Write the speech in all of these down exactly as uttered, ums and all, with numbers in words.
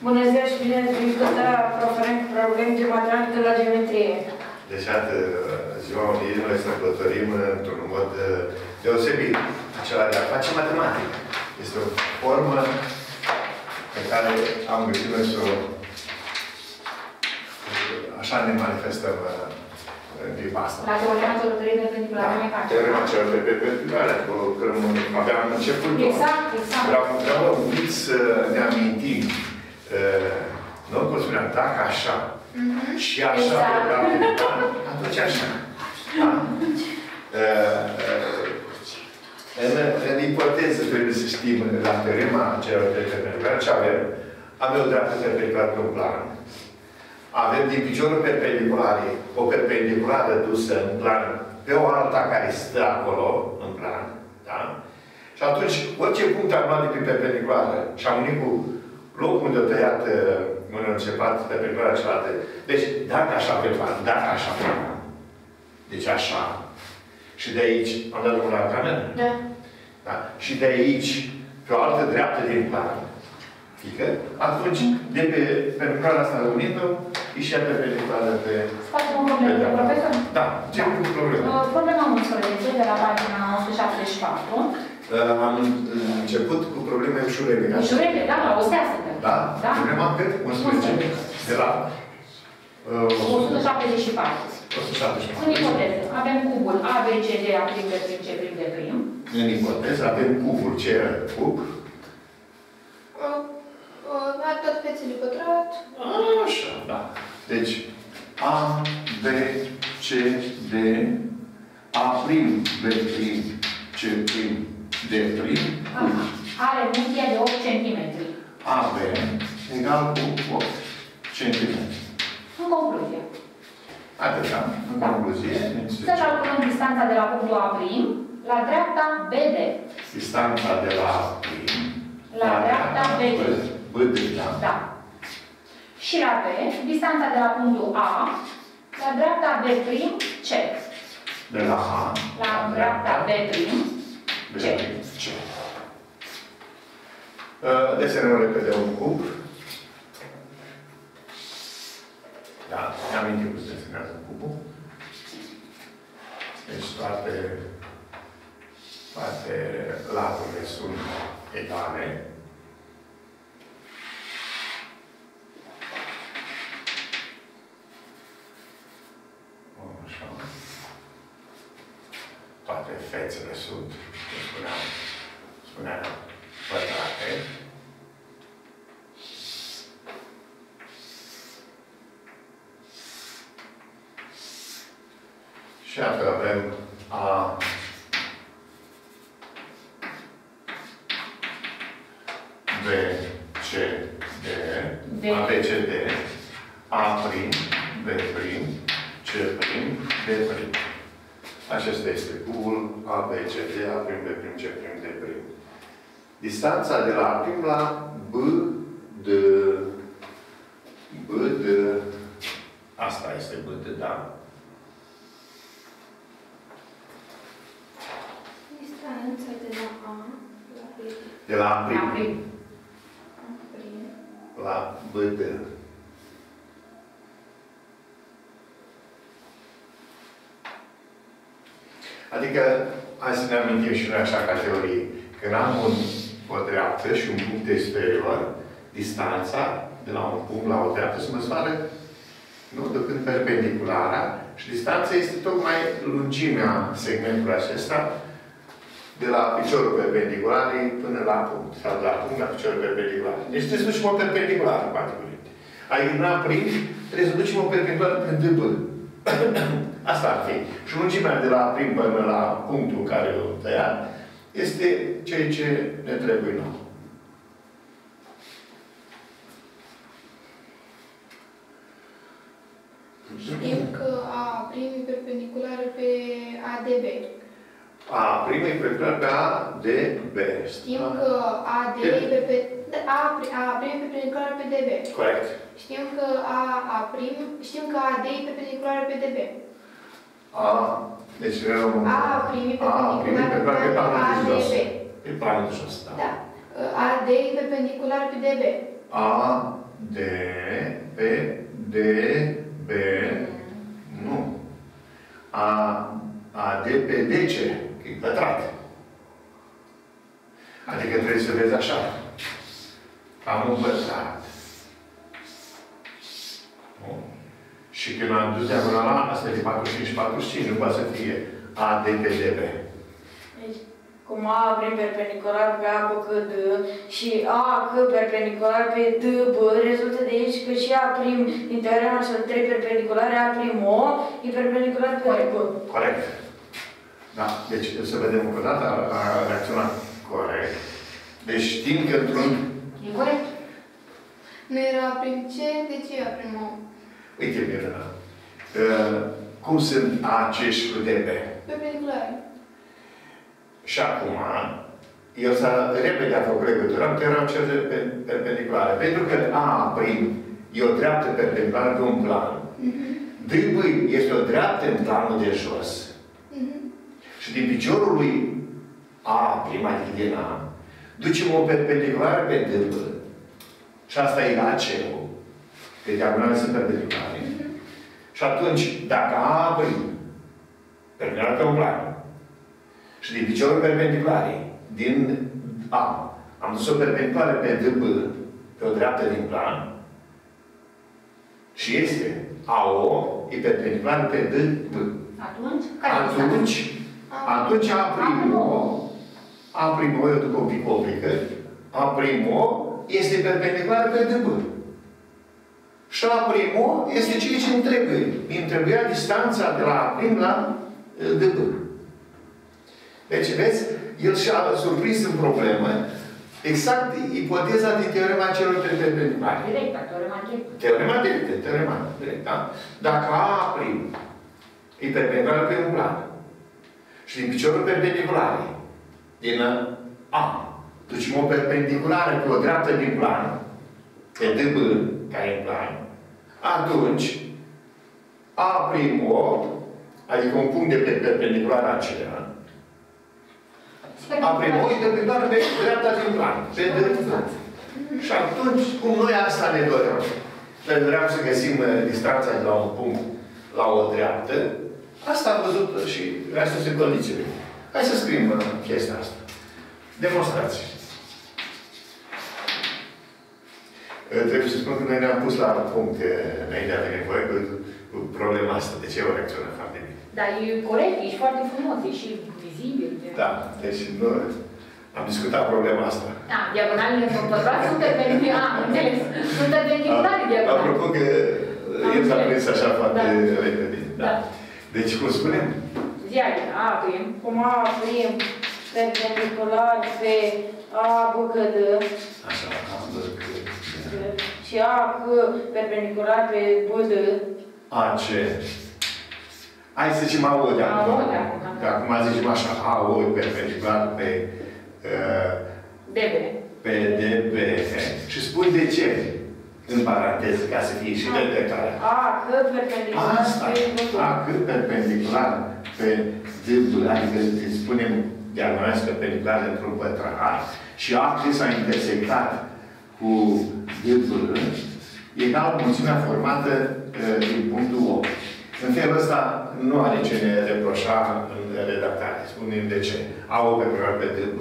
Bună ziua și bine ați venit la proferent cu probleme de matematică la geometrie. Deci, atât, ziua unii noi sărbătorim într-un mod deosebit acela de a face matematică. Este o formă pe care am găsit noi să o... Așa ne manifestăm în clipa asta. La teorema celor perpendiculare mecanice. Teorema celor perpendiculare, acolo când aveam început. Exact, exact. Vreau, vreau un pic să ne amintim. Nu cum spuneam, dacă așa, mm-hmm. și așa, exact. Atunci așa. Da? În, în ipoteză trebuie să știm la teorema celor perpendiculare ce avem. Avem o dreaptă perpendiculară pe un plan. Avem din piciorul perpendiculare o perpendiculară dusă în plan pe o alta care stă acolo, în plan. Da? Și atunci, orice punct am luat de pe perpendiculară și am unit cu locul unde a tăiat unul începat perpendiculara cealaltă. Deci, dacă așa pe plan, dacă așa pe plan. Deci așa. Și de aici, am dat drumul la cameră? Da. Da. Și de aici, pe o altă dreaptă din plan. Fică, atunci, de pe perpendiculara asta unită, ieșea perpendiculară pe... Facem o problemă, profesor? Da, ce da. Cu problema? Uh, problema unsprezece, de la pagina o sută șaptezeci și patru. Uh, am început cu probleme ușurele. Ușurele, da, la o stea suntem. Da? Da? Problema cât? unsprezece. De la... Uh, o sută șaptezeci și patru. o sută șaptezeci și patru. În ipoteză, avem cubul A, B, C, D, A', B', C', C', D'. În ipoteză, avem cubul C, cub. A, tot fețele pătrat. Așa, da. Deci, A, B, C, D, A', B', C', D'. Are munchia de opt centimetri. A B egal cu opt centimetri. În concluzie. Atâta. În da. concluzie. Să calculăm distanța de la punctul A' la dreapta B D. Distanța de la A' la, la dreapta B D. B D, da. Da. Și la B, distanța de la punctul A la dreapta B' C. De la A la, la dreapta B' C. C. Desenăm repede un cub. Da, ne amintim cum se desenează cubul. Deci toate, toate laturile sunt egale. Așa. Toate fețele sunt, cum spuneam, spuneam, pătrate. Și atât avem A, B, C, D, D. A, B, C, D, A', B', C', D'. Acesta este cubul A, B, C, D, A', B', C', D'. Distanța de la A' la B, D. B, D. Asta este B, D, da? Distanța de la A la B. De la A'. La prim. La B, D. Adică, hai să ne amintim și noi așa ca teorie. Când am un, o dreaptă și un punct exterior, distanța de la un punct la o dreaptă se măsoară, nu, decât perpendiculara, și distanța este tocmai lungimea segmentului acesta de la piciorul perpendicular până la punct. Sau de la punct la piciorul perpendicular. Deci trebuie să ducem o perpendiculară, cu alte cuvinte. Aici n-am prins, trebuie să ducem o perpendiculară pe D B. Asta ar fi. Și lungimea de la prim până la punctul în care o tăiat este ceea ce ne trebuie nou. Știm că A' e perpendiculară pe A D B. A' e perpendiculară pe A D B. Știm că A D e perpendiculară pe D B. Corect. Știm că A A' știm că A D e perpendiculară pe D B. A, deci rău... A e perpendiculară pe A D B. Pe planul de jos, da. Da. A D e perpendiculară pe D B. A D pe D, B, nu. A, A, D pe D, ce? Că e pătrat. Adică trebuie să vezi așa. Am un pătrat. Nu? Și când am dus diagonala, asta e patruzeci și cinci și patruzeci și cinci, nu poate să fie A, D pe D, B. Deci, cum A prin perpendicular pe A cu C, D și A, C perpendicular pe D, B, rezultă de aici că și A prim din teorema celor trei perpendiculare, A prim O, e perpendicular pe B. Corect. Da. Deci, să vedem încă o dată, a reacționat corect. Deci știm că într-un... E corect? Nu era prim C, de ce era prim O? Uite, Miruna. Uh, cum sunt A, C și cu D, B? Perpendiculare. Și acum, el s-a repede a făcut legătura, că eram cel de perpendiculare. Pentru că A prim e o dreaptă perpendiculară pe un plan. Mhm. D, B este o dreaptă în planul de jos. Mhm. Și din piciorul lui A prim, adică din A, ducem o perpendiculară pe D, B. Și asta e A, C-ul. Că diagonale sunt perpendiculare. Mhm. Și atunci, dacă A prim, perpendicular pe un plan, și din piciorul perpendiculare, din A, am dus o perpendiculară pe D B, pe o dreaptă din plan, și este A O, e perpendiculară pe D B. Atunci? Care Atunci, atunci A prim O, A prim O, eu duc o pic oblică, A prim O este perpendiculară pe D B. Și A prim O este ceea ce îmi trebuie. Îmi trebuia distanța de la A prim la D B. Deci, vezi, el și-a surprins în problemă exact ipoteza din teorema celor trei perpendiculare. Direct, teorema directă. Teorema directă, teorema directă, da? Dacă A prim e perpendiculară pe un plan și din piciorul perpendiculare, din A, ducem o perpendiculară pe o dreaptă din plan, pe D B, care e în plan, atunci A prim O, adică un punct de pe perpendiculară aceea, A prim O e perpendiculară pe dreapta din plan, pe D B. Și atunci, cum noi asta ne doream, ne doream să găsim distanța de la un punct la o dreaptă, asta am văzut și astea sunt condițiile. Hai să scriem chestia asta. Demonstrație. Trebuie să spun că noi ne-am pus la punct înainte de nevoie cu, cu problema asta. De ce o reacționă foarte bine? Dar e corect, ești foarte frumos, e și vizibil. Da, deci nu, am discutat problema asta. Da, diagonalele sunt pătrați, sunt perpendiculare. Am înțeles. Sunt perpendiculare diagonale. Apropo că el s-a prins așa foarte Da. repede. Da. Da. Deci, cum spunem? Zia, A prim. Cum A prim perpendicular pe A, B, C, D Așa, A, B, C, D. și A, C perpendicular pe B, D. A, C. Hai să zicem A, O de acum. A, O de acum. Că acum zicem așa, A, O e perpendicular pe uh, D B. pe D, B. Și spun de ce, în paranteză, ca să fie și de declarare. A, C perpendicular Asta, pe B, D. A, C perpendicular pe D, B, adică îi spunem diagonale perpendiculare într-un pătrat, și A, C s-a intersectat cu D, B, egal mulțimea formată uh, din punctul O. În felul ăsta nu are ce ne reproșa în redactare. Spunem de ce. A, O perpendicular pe D, B.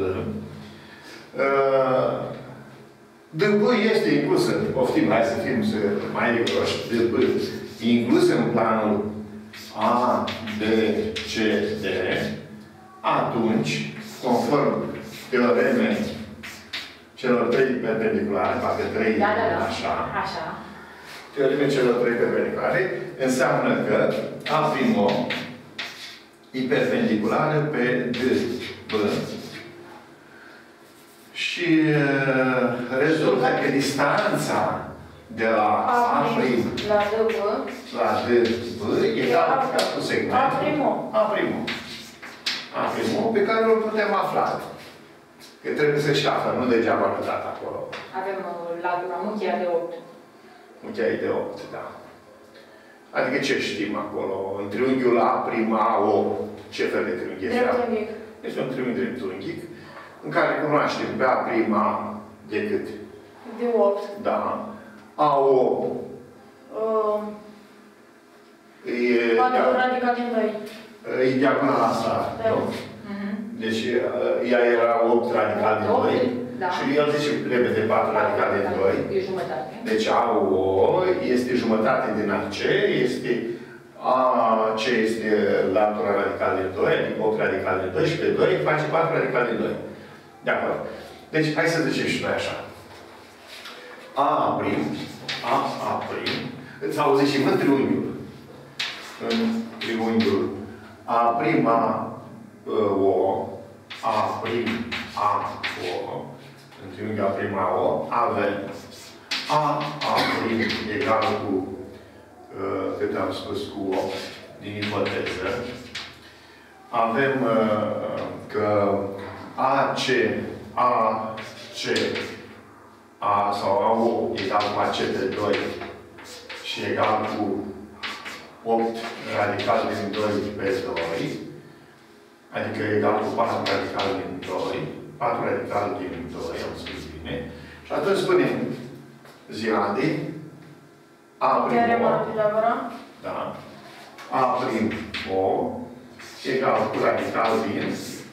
Uh, D B este inclusă, poftim, hai să fim să mai riguroși, D B e inclusă în planul A, B, C, D, atunci, conform teoremei celor trei perpendiculare, parcă trei, Da, da, da. așa, Așa. teoremei celor trei perpendiculare, înseamnă că A prim O e perpendiculară pe D, B, și uh, rezultă că distanța de la A prim la D, B. la D, B egal cu segmentul A prim O. A prim O. A prim O pe care îl putem afla. Că trebuie să-și află, nu degeaba arătat acolo. Avem uh, latura muchia de opt. Muchea e de opt, da. Adică ce știm acolo? În triunghiul A prim A, O, ce fel de triunghi este? Dreptunghic. Este un triunghi dreptunghic, în care cunoaștem pe A prima de cât? De opt. Da. A O Uh, e, patru radical din doi. e diagonala asta, Da. nu? Mhm. Deci ea era opt radical din doi Da. și el zice repede patru radical din doi. E jumătate. Deci A O este jumătate din A C, este A C este latura radical din doi, adică opt radical din doi și pe doi face patru radical din doi. De acord. Deci hai să zicem și noi așa. A prim, A A prim, îți auzi și în triunghiul. În triunghiul A prim A O, A prim A O, în triunghiul A prim A O, avem A A prim egal cu, uh, cât am spus, cu opt din ipoteză. Avem uh, că A C, A C, A sau A O egal cu A C de doi și egal cu opt radical din doi pe doi, adică egal cu patru radical din doi, patru radical din doi, am spus bine, și atunci spunem Ziadi, A prim Teorema O, lui Pitagora. da, A prim O, egal cu radical din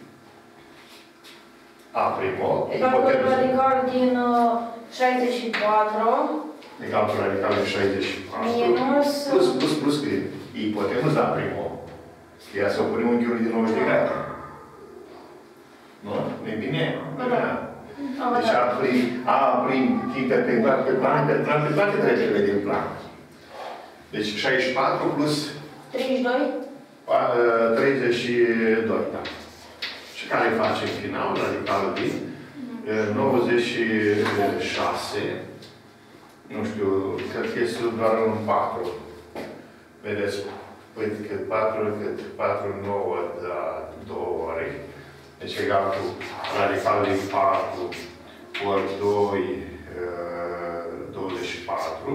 A prim O, Egal cu radical din uh, șaizeci și patru. egal cu radical din șaizeci și patru, Minus... plus, plus, plus, că ipotenuz A prim O. Ea să opunem unghiului din nouăzeci de grade. Nu? Nu-i bine? Da, da. Deci A prim, A prim, timp perpendicular pe plan, perpendicular pe toate trecerile din plan. Deci șaizeci și patru plus treizeci și doi. treizeci și doi, da. Și care face în final, radicalul din nouăzeci și șase, nu știu, cred că este doar un patru. Vedeți, uite, cât patru, cât patru, nouă, da, două ori. Deci egal cu radicalul din patru ori doi, douăzeci și patru.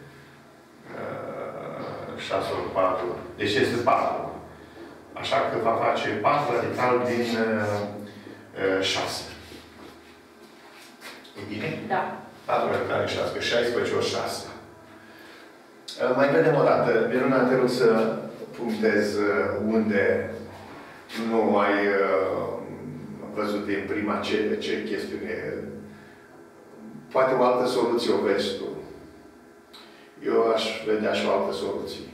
șase ori patru, deci este patru. Așa că va face patru radical din șase. E bine? Da. patru radical din șase, că șaisprezece ori șase. Mai vedem o dată. Miruna, te rog să punctez unde nu ai văzut din prima ce, ce chestiune. Poate o altă soluție o vezi tu. Eu aș vedea și o altă soluție.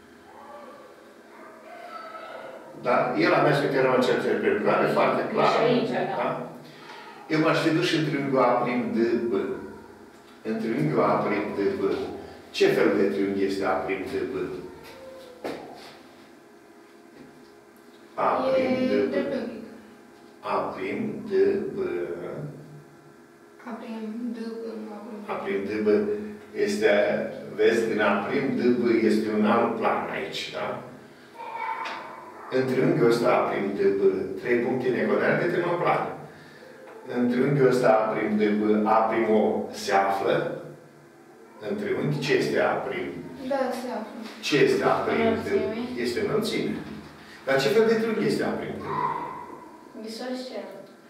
Dar el a mers cu teorema cercetării perpendiculare, foarte clar. Și aici, da. Da? Eu m-aș fi dus în triunghiul A prim D B. În triunghiul A prim D B. Ce fel de triunghi este A prim D B? A prim D B. A prim D B. A prim D B. A prim D B este, vezi, din A prim D B este un alt plan aici, da? În triunghiul ăsta A prim D B, trei puncte neconare determină plan. În triunghiul ăsta A prim D B, A prim O se află în triunghi. Ce este A prim? Da, se află. Ce este A prim D B? Este înălțime. Dar ce fel de triunghi este A prim D B? Isoscel.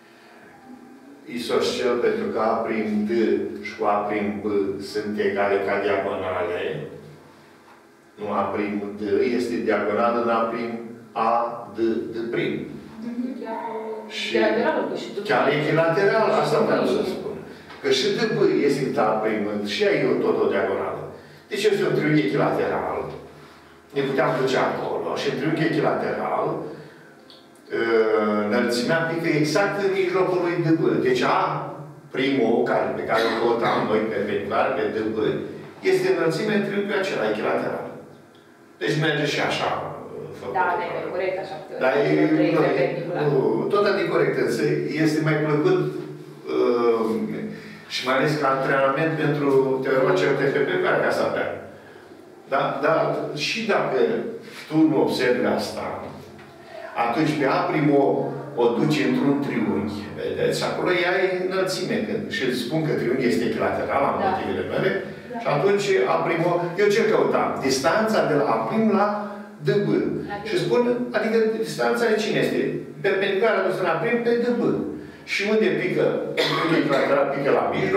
Isoscel pentru că A prim D și cu A prim B sunt egale ca diagonale. Nu A prim D este diagonală în A prim A D D prim. Și chiar echilateral, asta vreau să spun. Că și D B este A prim, și ea e tot o diagonală. Deci este un triunghi echilateral. Ne puteam duce acolo și în triunghi echilateral înălțimea pică exact în mijlocul lui D B. Deci A primul, care, pe care o căutam noi perpendicular pe D B, este înălțimea în triunghiul acela echilateral. Deci merge și așa. Da, da, e corect așa. Dar e, nu, tot adică corect. Este mai plăcut uh, și mai ales ca antrenament pentru teorema cercetării perpendiculare, ca să avem. Da? Dar și dacă tu nu observi asta, atunci pe A prim o, o duci într-un triunghi, vedeți? Și acolo ea e înălțime. Și îți spun că triunghi este echilateral, am da. motivele mele. Da. Și atunci A prim o... Eu ce căutam? Distanța de la A prim la D B. Și spun, adică distanța de cine este? Perpendiculară adusă în A prim pe D B. Și unde pică? Unde echilateral pică la mijloc?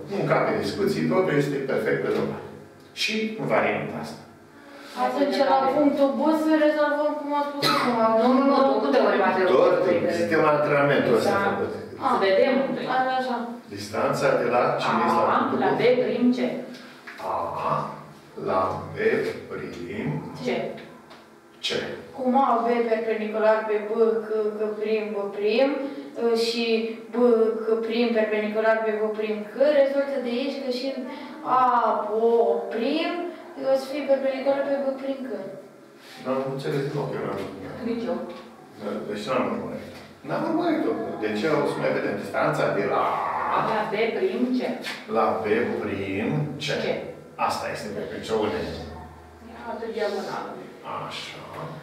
nu încape discuții, totul este perfect rezolvat. Și în varianta asta. Atunci, la punctul B să rezolvăm cum a spus acum. Nu, nu, nu, tu câte ori mai Tot sistemul de antrenamentul ăsta a făcut. Să vedem. Așa, așa. Distanța de la cine este la A, punctul la B? B prim C. A, la B prim C. C. Cum A, B perpendicular pe B, C, C prim, B prim și B, C prim perpendicular pe B prim, C, rezultă de aici că și A, O prim o să fie perpendicular pe B prim, C. Nu am înțeles deloc, eu n-am Nici eu. Deci n-am urmărit. N-am urmărit-o. De ce o să mai vedem? Distanța de la A La B prim C. la B prim C. C. Asta este perpendicular. Iată diagonală. Așa.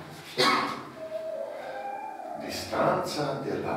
Distanța de la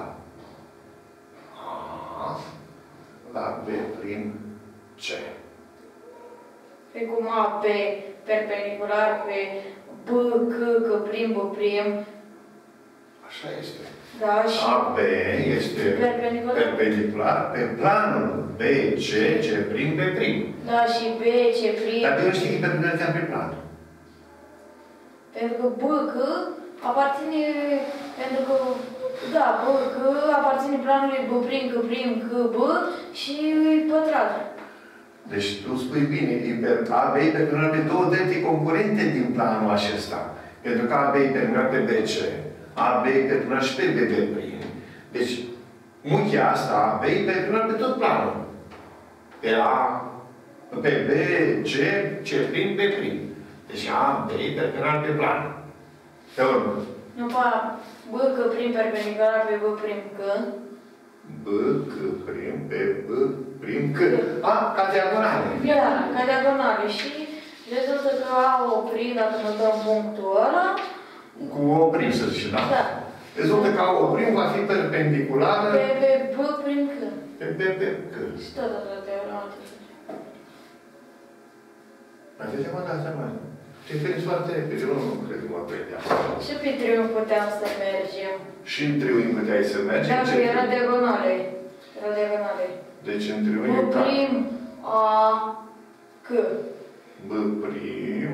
A la B prim C. Pe cum A, B perpendicular pe B, C, C prim, B prim. Așa este. Da, și A B este perpendicular. perpendicular pe planul B C, C prim, B prim. Da, și B, C prim. Dar de unde știi că e perpendicular pe plan? Pentru că B, C aparține, pentru că, da, B, C aparține planului B prim, C prim, C, B și pătrat. Deci tu spui bine, A B e perpendicular pe două drepte concurente din planul acesta. Pentru că A B e perpendicular pe B C, A B e perpendicular și pe B B prim. Deci, unchia asta A B e perpendicular pe tot planul. Pe A, pe B, C, C prim, B prim. Deci A B e perpendicular pe plan. Pe urmă. Nu pa, B, C prim perpendicular pe B prim, C. B, C prim, pe B prim, C. A, ca diagonale. Da, ca diagonale. Și rezultă că A o prim, dacă nu dăm punctul ăla. Cu O prim, să zicem, da? Da. Rezultă că A O prim va fi perpendiculară Pe, pe B prim, C. pe B, B, C. Și tot atât teorema. Mai vedem o dată, mai. Te referiți foarte repede, eu nu cred că mă prindea. Și pe triunghi puteam să mergem. Și în triunghi puteai să mergi? Da, în că ce era triunghi? diagonale. Era diagonale. Deci în B triunghi ca prim, A, C. B prim,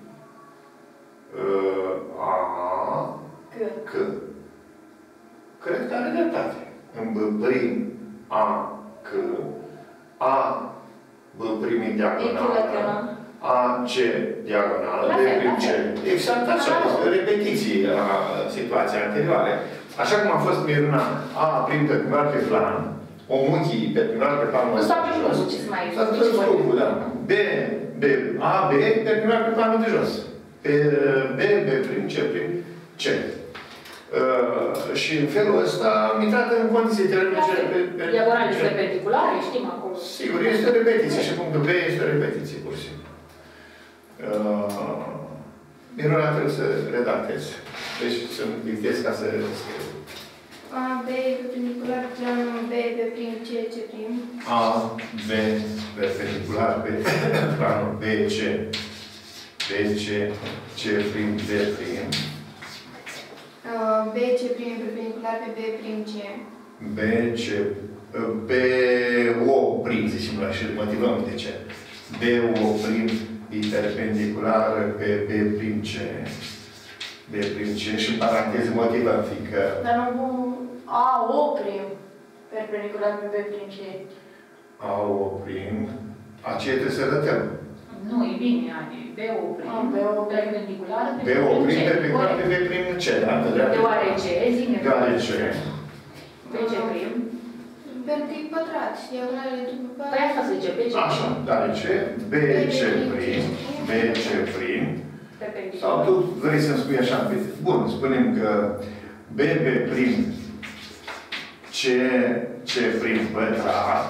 uh, A, C. C. Cred că are dreptate. În B prim, A, C, A, B prim e diagonală. Echilateral. A, C, diagonală, La B fel, prim la C. fel. Exact așa, este repetiție a situației anterioare. Așa cum a fost Miruna, A prim perpendicular pe plan, o unchii perpendicular pe planul Nu ăsta s-a de pus jos. lucru, ce să mai S-a pus lucru, da. B, B, A, B, perpendicular pe planul de jos. Pe B, B prim, C prim, C. Uh, și în felul ăsta am intrat în condiții termice. Diagonale sunt perpendiculare, știm acolo. Sigur, este o repetiție și punctul B este o repetiție, pur și simplu. Uh, Miruna trebuie să redactezi. Deci să-mi dictezi ca să scriu. A, B, perpendicular, planul B, B prim, C, C prim. A, B, perpendicular pe planul B, C, B, C, C prim, B prim. Uh, B, C prim e perpendicular pe B prim, C. B, C, B, O prim, zicem la și motivăm de ce. B, O prim e perpendicular pe B prim, C. B prim, C și în paranteză motivăm, fiindcă Dar nu A, O prim perpendicular pe B prim, C. A, O prim, aceea trebuie să arătăm. Nu, e bine, Ani. B O prim, Ah, B O prim. perpendicular pe B, O prim, perpendicular pe B prim, C, da? Pe dreapta. Deoarece, zine. Deoarece. B C prim. Pentru că e pătrat și diagonalele după Păi pătrat. asta zice, B C Așa, prim. deoarece B, C prim, B, C prim. Sau Perpendicular. tu vrei să-mi spui așa, bun, spunem că B, B prim, C, C prim pătrat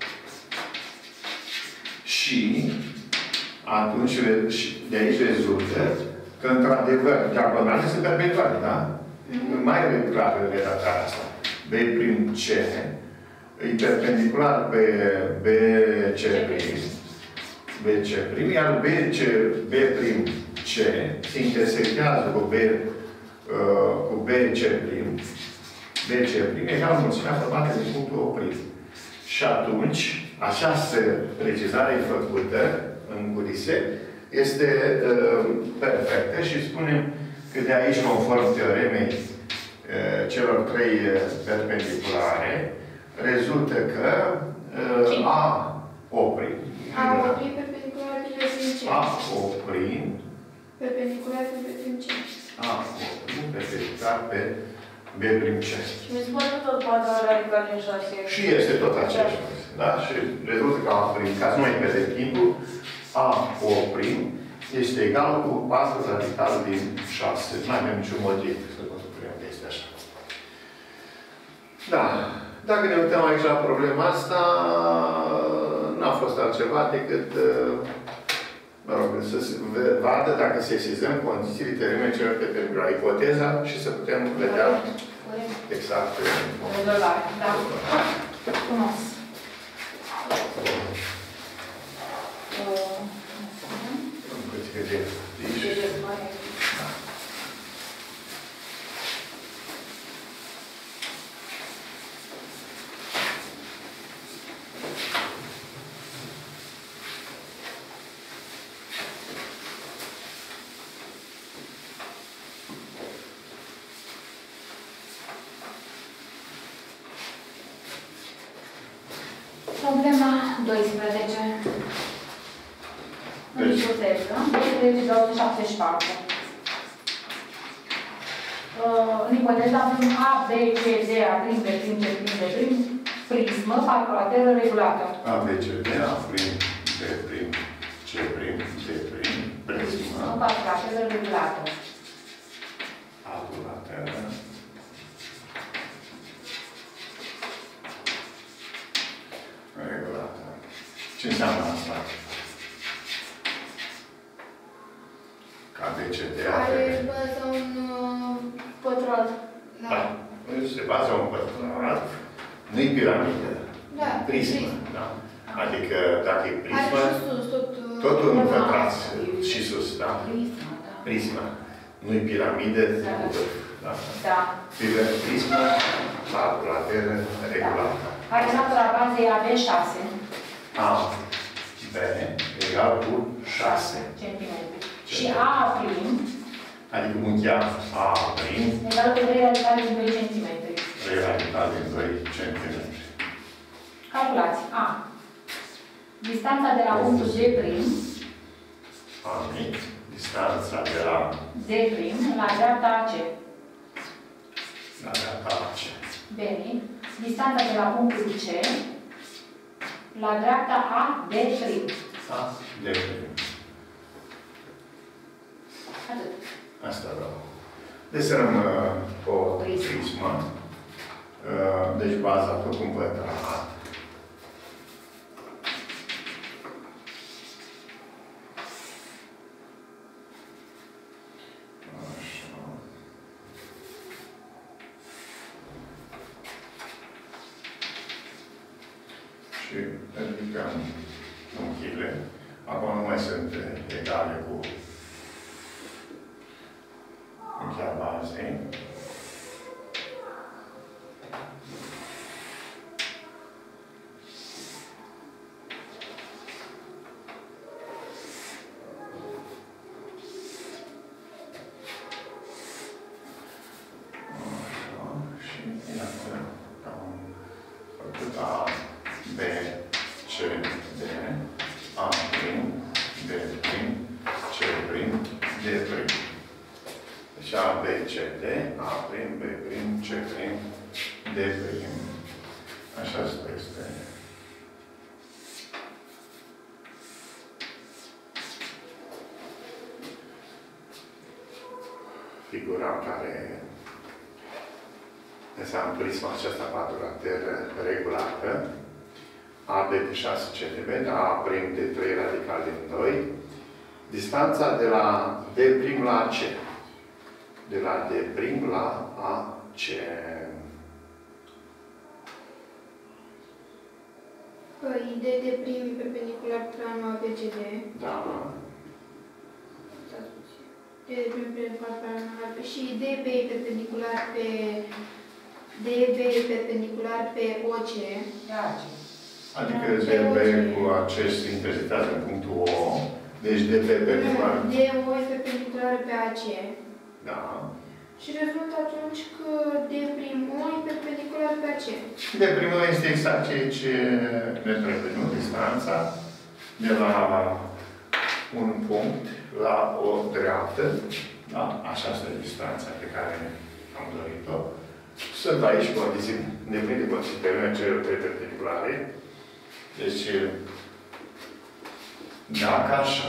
și atunci și de aici rezultă că într-adevăr diagonale sunt perpendiculare, da? Mm-hmm. Mai e clară redactarea asta. B prim C e perpendicular pe B C prim, B C prim, iar B C, B prim C se intersectează cu B, uh, cu B C prim, B C prim egal mulțimea formată din punctul oprit. Și atunci această precizare făcută în curise este uh, perfectă și spunem că de aici, conform teoremei uh, celor trei uh, perpendiculare, rezultă că uh, A oprim. A oprim perpendicular pe prim C. A oprim. Perpendicular pe prim C. A oprim perpendicular pe B prim C. Și mi se poate tot quadrat radical din șase. Și este tot aceeași. Da? Și rezultă că A prim, ca să nu mai pierdem timpul, A oprim este egal cu patru radical din șase. Nu avem niciun motiv să spunem că este așa. Da. Dacă ne uităm aici la problema asta, n-a fost altceva decât, mă rog, să se vadă dacă sesizăm condițiile teoremei celor de perpendicular ipoteza și să putem vedea exact. Rezolvare. Da. Frumos. Problema doisprezece. În ipoteză, doisprezece două sute șaptezeci și patru. În ipoteză avem A, B, C, D, A', B', C', D', D', prismă, calculatoră regulată. A, B, C, D, A', B', C', D', D', prismă. Calculatoră regulată. Calculatoră. Regulată. Ce înseamnă asta? Ca B C D A. Are baza un uh, pătrat. Da. Se baza un pătrat. Nu-i piramidă. Da. Prismă. Da. Adică dacă e prismă, are și sus, tot, uh, totul în pătrat și sus, da? Prismă, da. Prismă. Nu-i piramidă. Da. Da. Prismă, calculatoră regulată. Care latura bazei A B șase. A, B, egal cu șase Centimetri. Și A prim. Adică unchia A prim. Egal cu trei radicali din doi centimetri. trei radicali din doi centimetri. Calculați. A. Distanța de la punctul D prim. A mic. Distanța de la D prim la dreapta A C. La dreapta A C. Bine. Distanța de la punctul C la dreapta A D prim. A D prim. Atât. Asta vreau. Desenăm uh, o prismă. Uh, deci baza tot un pătrat. Și ridicăm unchiile. Acum nu mai sunt egale cu unchia bazei. A, B, C, D, A prim, B prim, C prim, D prim. Deci A, B, C, D, A prim, B prim, C prim, D prim. Așa este. Figura care înseamnă prisma aceasta quadrateră regulată. A B de șase centimetri, A prim de trei radical din doi. Distanța de la D prim la C. De la D prim la A C. Păi, D de prim e perpendicular planul A B C D. Da. D de prim perpendicular planul A B C D. Și D B e perpendicular pe D B e perpendicular pe O C. Ia ce. Adică D B cu acest se intersectează în punctul O. Deci D P perpendicular. D O e perpendiculară pe A C. Da. Și rezultă atunci că D prim O e perpendiculară pe A C. D prim O este exact ceea ce ne trebuie, nu? Distanța de la un punct la o dreaptă. Da? Așa este distanța pe care am dorit-o. Sunt aici condiții, depinde condiții pe lumea celor trei perpendiculare. Deci, dacă așa,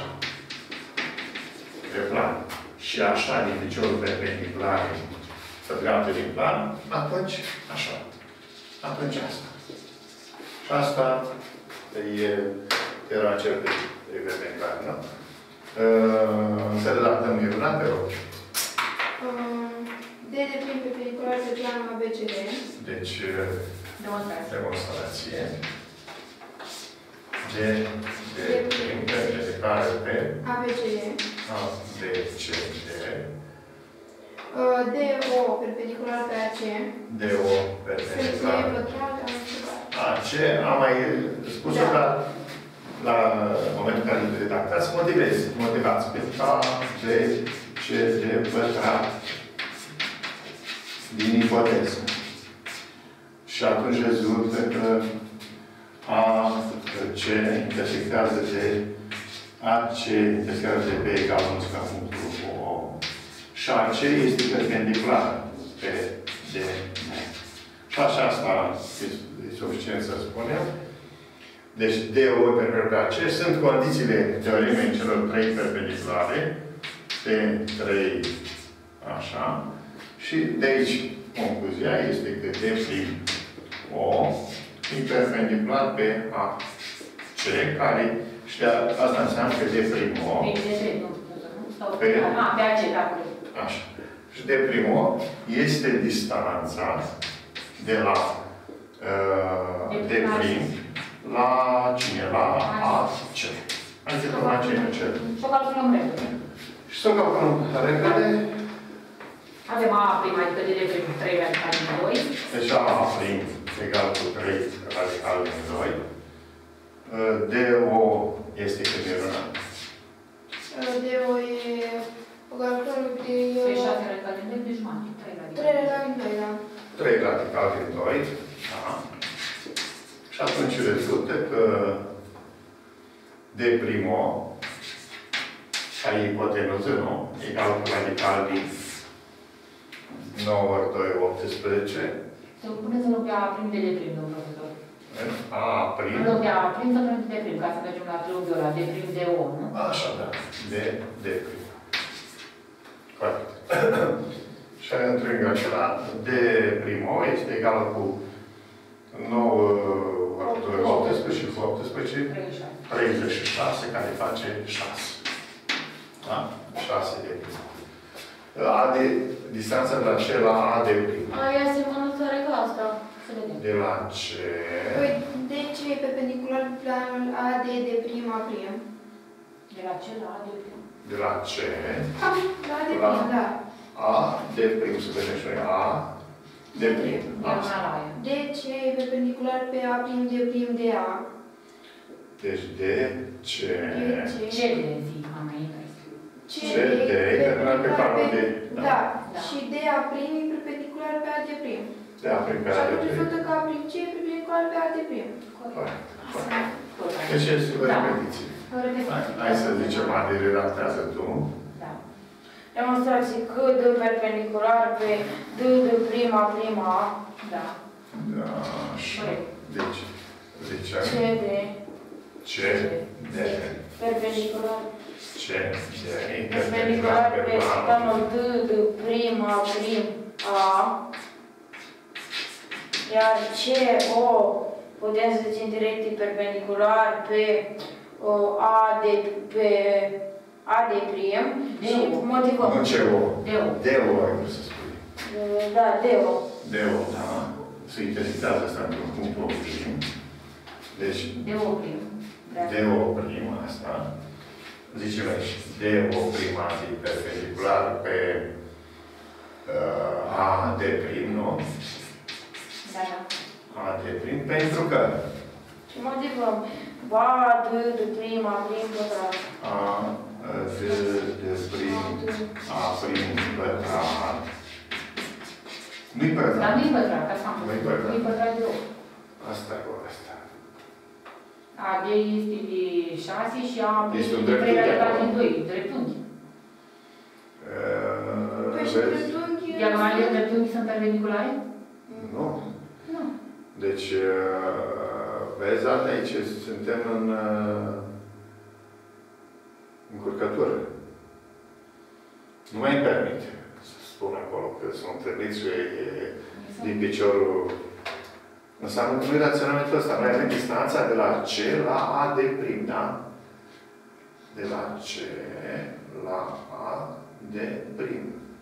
pe plan, și așa din piciorul perpendicular să dreaptă din plan, atunci așa. Atunci asta. Și asta e, era cel de perpendicular, nu? Să redactăm Miruna, te rog. D de prim perpendicular pe planul A B C D. Deci, Demonstrație. demonstrație. D de prim perpendicular pe A B C D. A B C D. D O perpendicular pe A C. D O Secție perpendicular. pătrat, am înțeles. A C, am mai spus-o, dar la momentul în care îl redactați, motivezi. Motivați pe A B C D pătrat din ipoteză. Și atunci rezultă că A C intersectează de A C intersectează de B egal la punctul O. Și A C este perpendicular pe D. Și așa asta e suficient să spunem. Deci D O perpendicular pe A C sunt condițiile teoremei celor trei perpendiculare pe trei așa. Și de aici concluzia este că D prim O e perpendicular pe A C, care și de asta înseamnă că D prim O Pe A C, da. așa. Și D prim O este distanța de la uh, D prim la cine? La A C. Hai să luăm A C în cer. Și o calculăm repede. Și să o calculăm repede. Avem A prim, adică D prim trei radical din doi. Deci A prim egal cu trei radical din doi. D O este cât de râna? D O e o calculăm de Pe șase radical din doi, de jumătate. trei radical. trei la doi, da. trei radical din doi. Da. Și atunci rezultă că D prim O, ai ipotenuză, nu? Egal cu radical din nouă ori doi, optsprezece. Să puneți în loc pe A prim de D prim, domnul profesor. A prim. În loc de A prim, să punem D prim, ca să mergem la triunghiul ăla, D prim de O, nu? Așa, da. D, D prim. Corect. Și în triunghiul acela, D prim O este egal cu nouă ori doi, optsprezece și cu optsprezece, treizeci și șase, care face șase. Da? șase de prim. A de distanța de la C la A de prim. Aia asemănătoare cu asta. Să vedem. De la C. Păi, D C e perpendicular pe planul A D de prim A prim. De la C la A de prim. De la C. La A de prim, da. A de prim, să vedem și noi. A de prim. Asta. D C e perpendicular pe A prim de prim de A. Deci D C. C de zi, am înainte. C C D e perpendicular pe planul D. Da. Și D A prim e perpendicular pe A de prim. D A prim pe Și A de atunci prim. rezultă că A prim C e perpendicular pe A de prim. Corect. Deci este o repetiție. Hai să zicem, A de redactează tu. Da. Demonstrație că D perpendicular pe D de prima prima A. Da. Da, așa. Deci, zicem. C D. C D. Perpendicular. C D. Perpendicular pe planul D de prima prim A. Iar C O putem să zicem direct perpendicular pe uh, A de pe A de prim și motivăm. Nu ce O. D O. D O, ai vrut să spui. Uh, Da, D O. D O, da. Se intersectează asta într-un punct O prim. Deci, D O prim. D O prim, asta. Zicem aici, D O prim e perpendicular pe uh, A de prim, nu? Da, da. A de prim, pentru că Și motivăm. Ba, D, D prim, A prim, pătrat. A, D, D prim, A prim, pătrat. Nu-i pătrat. Dar nu-i pătrat, asta am spus. Nu-i pătrat. Nu-i pătrat deloc. Asta e asta. A D este de șase și A Este un de trei dreptunghi realitate acolo. în doi. Dreptunghi. Păi și dreptunghi... Diagonalele dreptunghi sunt perpendiculare? Nu. Nu. Deci, vezi, Ana, aici suntem în încurcătură. Nu mai îmi permit să spun acolo că sunt întâlniți și din piciorul. Înseamnă că nu e raționamentul ăsta. Noi avem distanța de la C la A de prim, da? De la C la A de prim.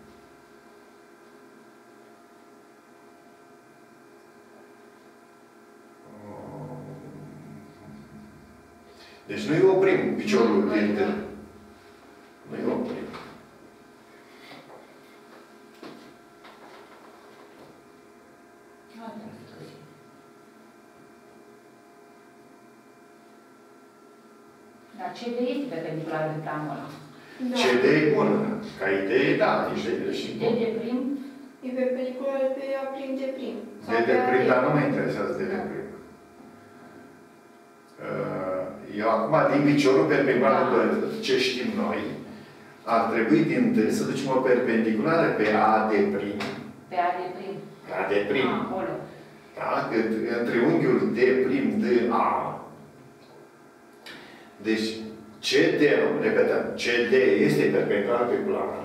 Deci nu-i oprim piciorul din D. Nu-i oprim. Dar C D este perpendicular de planul ăla. Da. C D e bună. Ca idee, da, nici de greșit. D de prim, E perpendicular pe A prim de prim. D de prim, dar nu mă interesează D de prim. Eu acum, din piciorul perpendicular, ce știm noi, ar trebui din D să ducem o perpendiculară pe A de prim. pe A de prim. Pe A de prim. A, acolo. Da? Că în triunghiul D prim, D A. Deci, C D, repetăm, C D este perpendicular pe plan.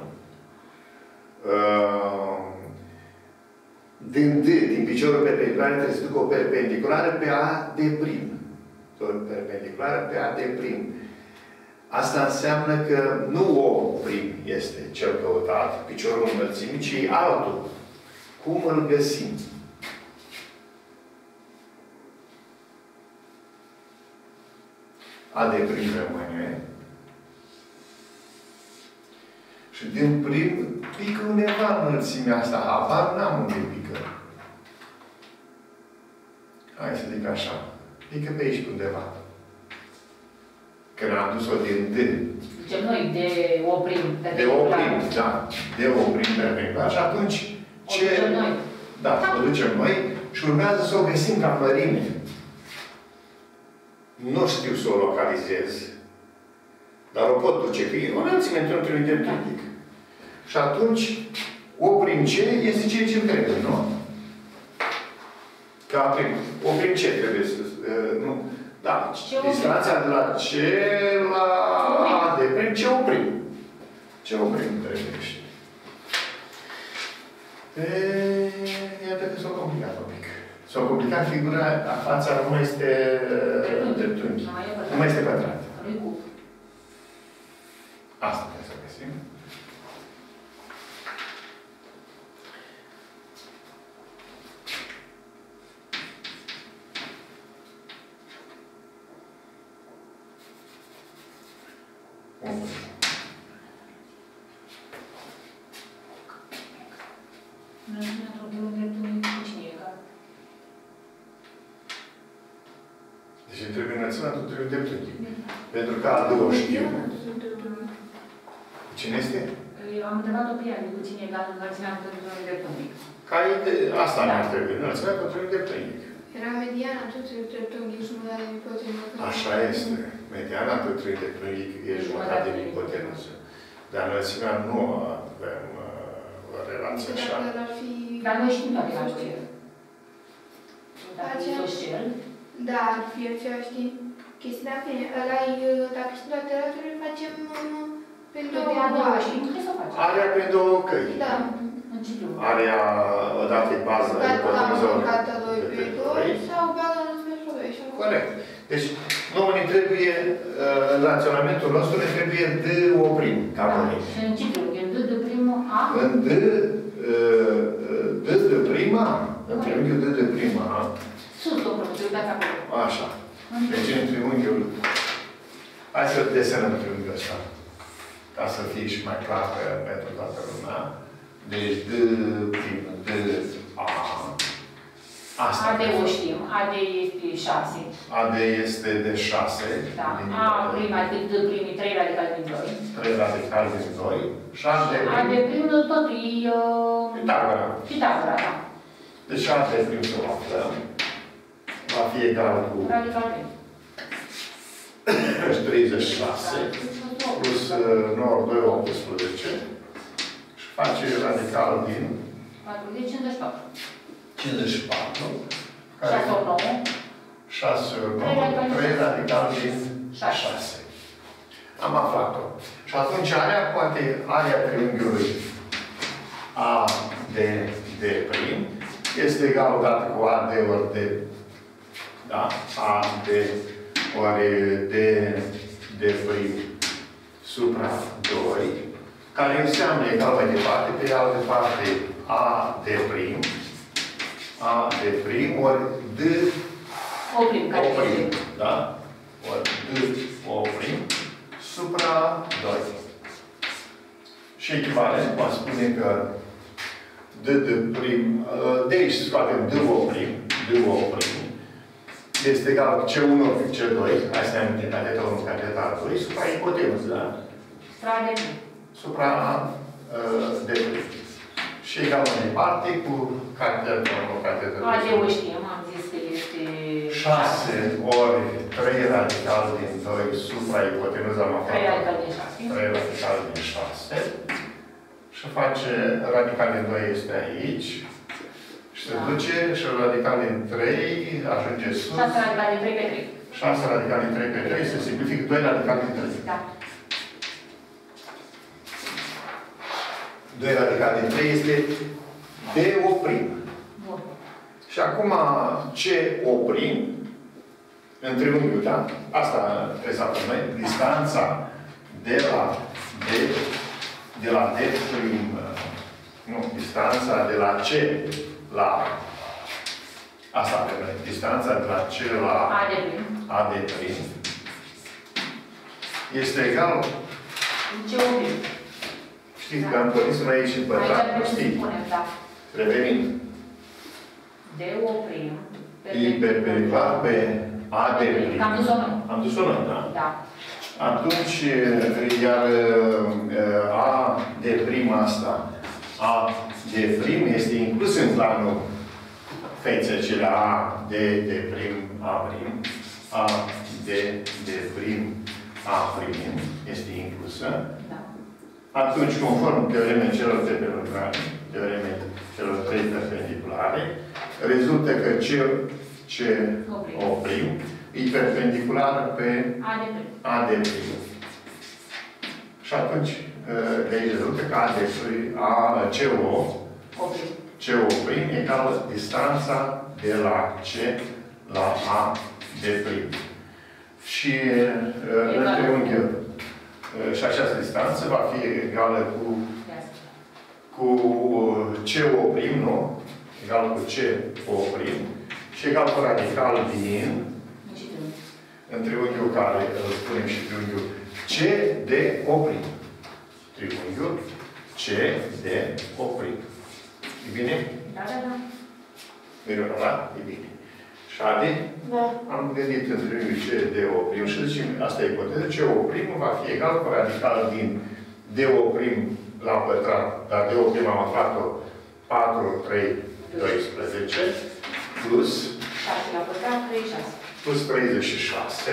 Din D, din piciorul perpendicular, trebuie să duc o perpendiculară pe A de prim. O perpendiculară pe A de prim. Asta înseamnă că nu O prim este cel căutat, piciorul înălțimii, ci altul. Cum îl găsim? A de prim rămâne. Și din prim pică undeva înălțimea asta. Habar n-am unde pică. Hai să zic așa. Pică pe aici undeva. Când am dus-o din D. Zicem noi, de oprim. De oprim, da. De oprim perpendicular. Și atunci O ce... ducem noi. Da, o ducem noi și urmează să o găsim ca mărime. Nu știu să o localizez. Dar o pot duce. Că e o înălțime într-un triunghi dreptunghic. Și atunci oprim C este ceea ce trebuie, nu? Ca prim. Oprim C trebuie să... Uh, nu. Da. Distanța de la C la A de prim, ce oprim? Ce oprim trebuie și. Iată că s-a complicat un pic. S-a complicat figura, fața nu mai este dreptunghi. Nu mai este pătrat. Nu-i cub. Asta trebuie să găsim. Deci trebuie înălțimea tot trebuie dreptunghi. Pentru că a doua știu. Cine este? Am întrebat-o pe ea, de cu cine e egal înălțimea tot dreptunghic. Ca de asta ne-ar trebui. Înălțimea tot trebuie dreptunghic. Era mediana tuturor dreptunghic și jumătate din ipotenuză. Așa este. Mediana tot trebuie dreptunghic e jumătate din ipotenuză. Dar înălțimea nu avem uh, o relație așa. Dacă ar fi... Dar noi știm toate la cel. Dacă e social. Da, ar fi aceeași timp. Chestia bine. Ăla e, dacă știm toate relațiile, facem pe două două și ori. trebuie să o facem. Area pe două căi. Da. În ciclu. Area, odată e bază, ipotenuză. Dacă am doi pe doi sau bază pe doi. Corect. Deci, nouă ne trebuie, în raționamentul nostru, ne trebuie D oprim, ca mărit. Și în ciclu, e D de primul A. În D, D de prima, în triunghiul D de prima, Sus, domnul, uitați acolo. așa. Deci în triunghiul, hai să desenăm triunghiul ăsta, ca să fie și mai clar pentru toată lumea. Deci D prim, D A, Asta. A D-ul știm. A D este șase. A D este de șase. Da. A prim, adică D prim e trei radicali din doi. trei radicali din doi. Și A D A D prim. prim tot e... Uh, Pitagora. Pitagora, da. Deci A D prim să o aflăm. Va fi egal cu Radical prim. treizeci și șase plus nouă, doi, optsprezece și face radical din patruzeci, cincizeci și patru. cincizeci și patru. șase ori nouă. șase ori nouă, trei radical din șase. Am aflat-o. Și atunci area, poate, area triunghiului A D D prim este egal odată cu A D ori D. Da? A D ori D D prim supra doi, care înseamnă egal mai departe, pe altă parte A D prim, A D prim ori D O prim, care O prim, este. da? Ori D O prim supra doi. Și echivalent, poate spune că D D prim, de aici scoatem D O prim, D O prim, este egal cu C unu ori C doi, hai să ne amintim cateta unu, cateta doi, supra ipotenuză, da? Supra A D prim. Supra uh, D prim. Și egal mai departe cu cateta unu, cateta doi. A D-ul știm, am zis că este șase ori trei radical din doi supra ipotenuza am aflat. trei radical din șase. trei radical din șase. Și face radical din doi este aici. Și se Da. duce și radical din trei ajunge sus. șase radical din trei pe trei. șase radical din trei pe trei se simplifică doi radical din trei. Da. doi radical din trei este D O prim. Bun. Și acum C O prim în triunghiul, da? Asta trebuie să aflăm noi. Distanța de la D, de la D prim, nu, distanța de la C la, asta avem noi, distanța de la C la A D prim. A D prim este egal, Ce o prim. știți că am pornit noi aici în Aici pătrat, trebuie să știi? spunem, da. Revenind. D O prim. E perpendicular pe A D prim. Că am dus-o noi. Am dus-o noi, da? Da. Atunci, iar A de prim asta, A de prim este inclus în planul feței cele A de de prim, A prim, A de de prim, A prim, este inclusă. Da. Atunci, conform teoremei celor trei perpendiculare, teoremei celor trei perpendiculare, rezultă că C, C O prim e perpendicular pe A D prim. A D prim. Și atunci, de aici rezultă că A D prim, A, C O, O prim. C O prim egală distanța de la C la A D prim. Și în triunghiul și această distanță va fi egală cu cu C O prim, nu? Egal cu C O prim și egal cu radical din în triunghiul care îl spunem și triunghiul C D O prim. Triunghiul C D O prim. E bine? Da, da, da. Miruna, da? E bine. Și Adi? Da. Am gândit în triunghiul C D O prim și zicem, asta e ipoteză, C O prim va fi egal cu radical din D O prim la pătrat, dar D O prim am aflat-o patru, trei, doisprezece, plus șase la pătrat, trei, șase. plus treizeci și șase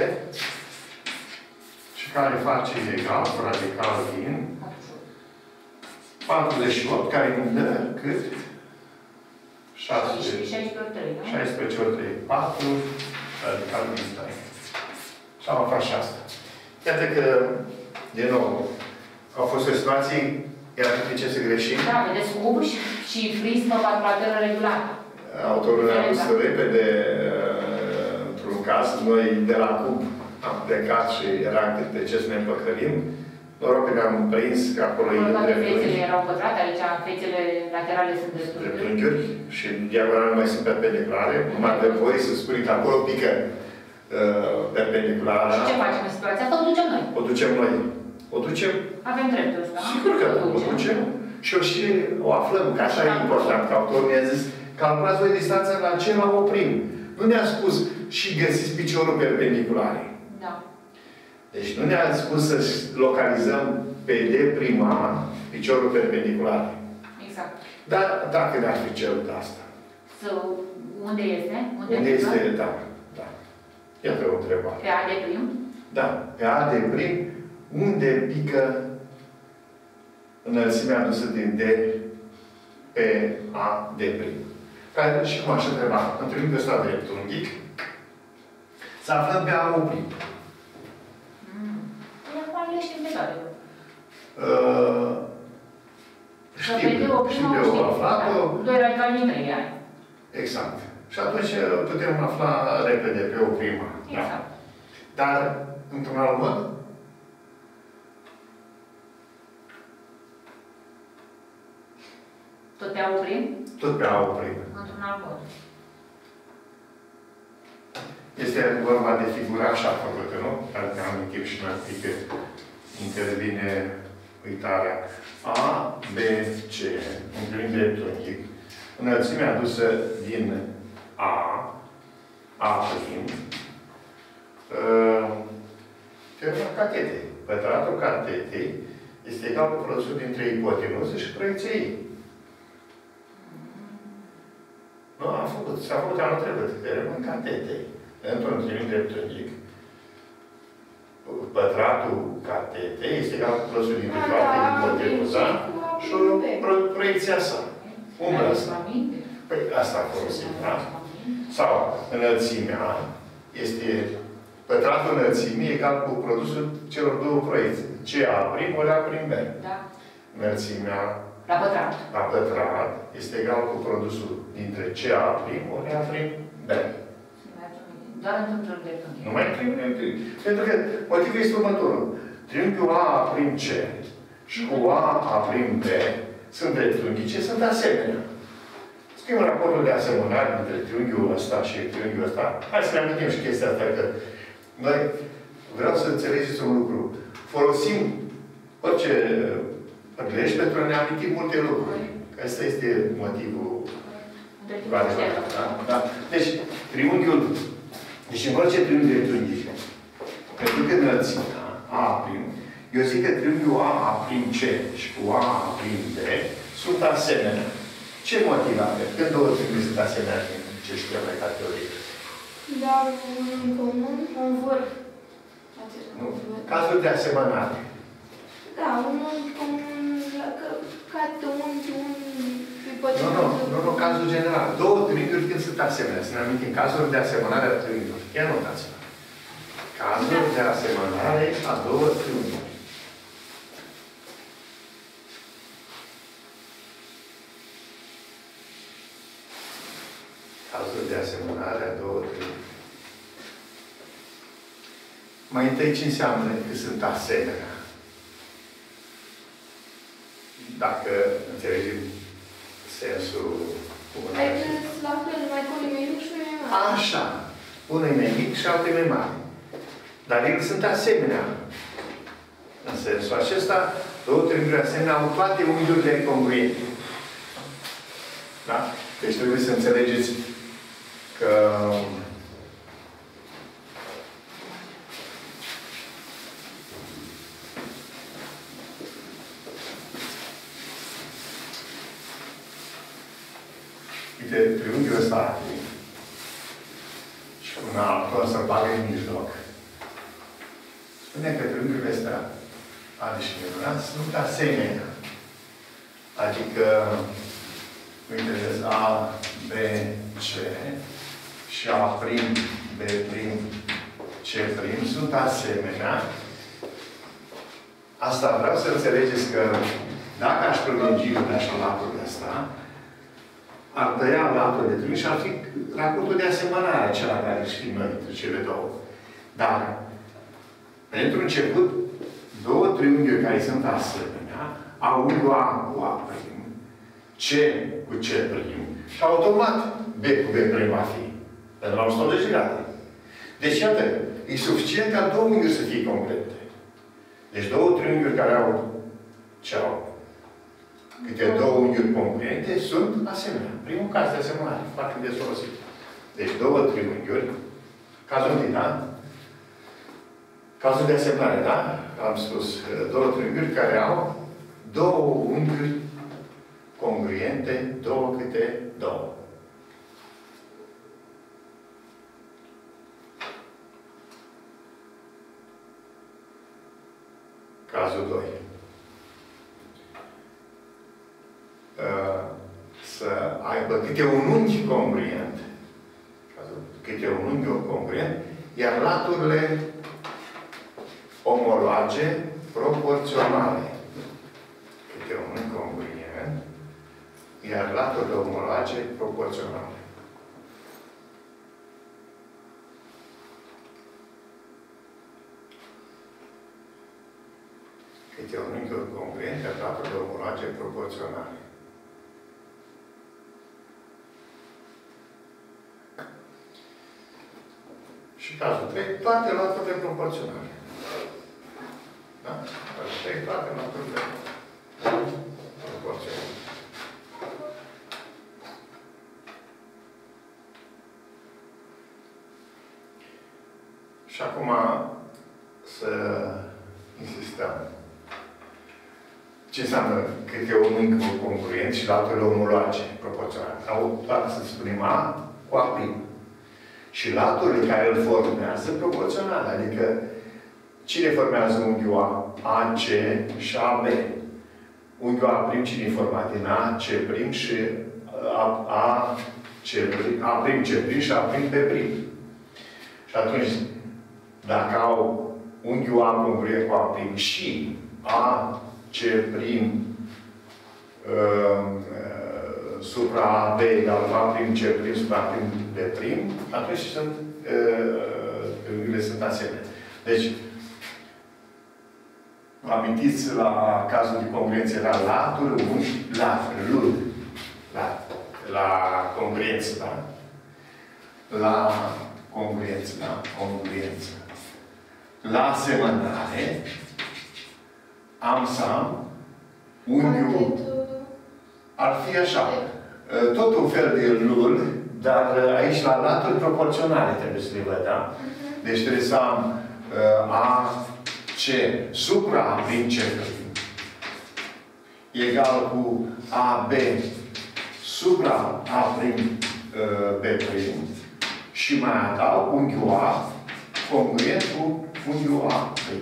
și care face egal cu radical din patruzeci și opt, care îmi dă cât? șaisprezece ori trei, nu? șaisprezece ori trei, patru, radical din trei. Și am aflat și asta. Iată că, din nou, au fost o situație, era câte ce să greșim. Da, vedeți cub și, și prismă calculatoră regulată. Autorul ne-a dus repede într-un caz. Noi de la cub am plecat și era cât de ce să ne împăcălim. Noroc că ne-am prins că acolo e Toate fețele erau pătrate, aici fețele laterale sunt destul de dreptunghiuri și diagonale mai sunt perpendiculare. Nu mai avem voie să spunem că acolo pică uh, perpendiculara. Și ce facem în situația asta? O ducem noi. O ducem noi. O ducem? Avem dreptul ăsta. Sigur că o ducem. Și o și o aflăm, că așa e important, că autorul ne-a zis calculați voi distanța la ce la oprim. Nu ne-a spus și găsiți piciorul perpendicular. Da. Deci nu ne-a spus să localizăm pe D' A piciorul perpendicular. Exact. Dar dacă ne-ar fi cerut asta. So, unde este? Unde, Unde pică? este? Da. Da. Iată o întrebare. Pe A de prim? Da. Pe A de prim, unde pică înălțimea adusă din D pe A de prim? Care, și cum aș întreba, întâlnim pe ăsta dreptunghic, să aflăm pe A oprim. Mm. Păi acum le știm pe toate. Uh, știm, știm pe o aflat-o. Doi radicali din trei ani. Exact. Și atunci putem afla repede pe o primă. Exact. Da. Dar, într-un alt mod, Tot pe A oprim? tot pe A oprim. Într-un alt mod. Este vorba de figura așa făcută, nu? Dar ne amintim și noi că intervine uitarea. A, B, C, un prim dreptunghic. Înălțimea adusă din A, A prim, uh, teorema catetei. Pătratul catetei este egal cu produsul dintre ipotenuză și proiecția ei. Nu, a făcut, s-a făcut anul trecut, teorema catetei. Într-un trim dreptunghic, pătratul catetei este egal cu produsul dintre toate ipotenuza și pro- proiecția sa. Umbra sa. Păi asta a folosit, da? Sau înălțimea este pătratul înălțimii egal cu produsul celor două proiecții. C A prim ori A prim B. Da. Înălțimea La pătrat. la pătrat este egal cu produsul dintre C A prim ori A prim B. Doar într-un triunghi dreptunghic. Nu mai triunghi. Pentru că motivul este următorul. Triunghiul A A prim C și cu A A prim B sunt dreptunghice, sunt asemenea. Scriem raportul de asemănare între triunghiul ăsta și triunghiul ăsta. Hai să ne amintim și chestia asta, că noi vreau să înțelegeți un lucru. Folosim orice prilej pentru a ne aminti multe lucruri. Asta este motivul. Da? Da. Deci, triunghiul, deci în orice triunghi dreptunghic, pentru că înălțimea A prim, eu zic că triunghiul A A prim C și cu A A prim D sunt asemenea. Ce motiv avem? Când două triunghi sunt asemenea din ce știu mai ca teorie? Dar unul în comun, Un vârf. Nu? Cazuri de asemănare. da, unul în comun, ca, ca de un, un Nu, nu, nu, nu, cazul general. Două triunghiuri când sunt asemenea. Să ne amintim, cazuri de asemănare a triunghiurilor. Ia notați-vă. Cazuri de asemănare a două triunghiuri. Cazuri de asemănare a două triunghiuri. Mai întâi, ce înseamnă că sunt asemenea? Dacă înțelegem sensul cuvântului. Adică la fel, mai punem mai mic și mai mare. Așa. Unul e mai mic și altul e mai mare. Dar ele sunt asemenea. În sensul acesta, două triunghiuri asemenea au toate unghiurile congruente. Da? Deci trebuie să înțelegeți că uite, triunghiul ăsta și un altul să bagă în mijloc. Spune că triunghiurile astea ale și minunat sunt asemenea. Adică, uite, vezi, A, B, C și A prim, B prim, C prim sunt asemenea. Asta vreau să înțelegeți că dacă aș prelungi așa latul ăsta, ar tăia latul de triunghi și ar fi raportul de asemănare acela care își fi noi între cele două. Dar, pentru început, două triunghiuri care sunt asemenea, au unghiul A cu A prim, C cu C prim, și automat B cu B prim va fi. Pentru la o sută de grade. Deci, iată, e suficient ca două unghiuri să fie complete. Deci două triunghiuri care au ce au? câte două unghiuri congruente sunt asemenea. Primul caz de asemănare, foarte des folosit. Deci două triunghiuri, cazul întâi, da? Cazul de asemănare, da? Am spus, două triunghiuri care au două unghiuri congruente, două câte două. Cazul doi. Să aibă câte un unghi congruent, câte un unghi congruent, iar laturile omologe proporționale. Câte un unghi congruent, iar laturile omologe proporționale. Câte un unghi congruent, iar laturile omologe proporționale. Și cazul trei, toate laturile proporționale. Da? Cazul trei, toate laturile proporționale. Și acum să insistăm. Ce înseamnă câte un unghi congruent și laturile omologe proporționale? Au toate să spunem A cu A prim. Și laturile care îl formează proporționale. Adică cine formează unghiul A? A, C și A, B. Unghiul A prim cine format din A, C prim și A, A, C prim, A prim, C prim și A prim, B prim. Și atunci, dacă au unghiul A congruent cu A prim și A, C prim uh, uh, supra A, B egal cu A prim, C prim, supra A prim, B prim, atunci sunt, uh, sunt asemenea. Deci, amintiți la cazul de congruență la latul, unghi, laturi, lul, la, la congruență, da? La congruență, da? Congruență. La asemănare, am să am unghiul, ar fi așa, tot un fel de lul, dar aici la laturi proporționale trebuie să le văd, da? Deci trebuie să am uh, A, C, supra A prim, C prim, egal cu A, B, supra A prim, uh, B prim, și mai adaug unghiul A, congruent cu unghiul A prim.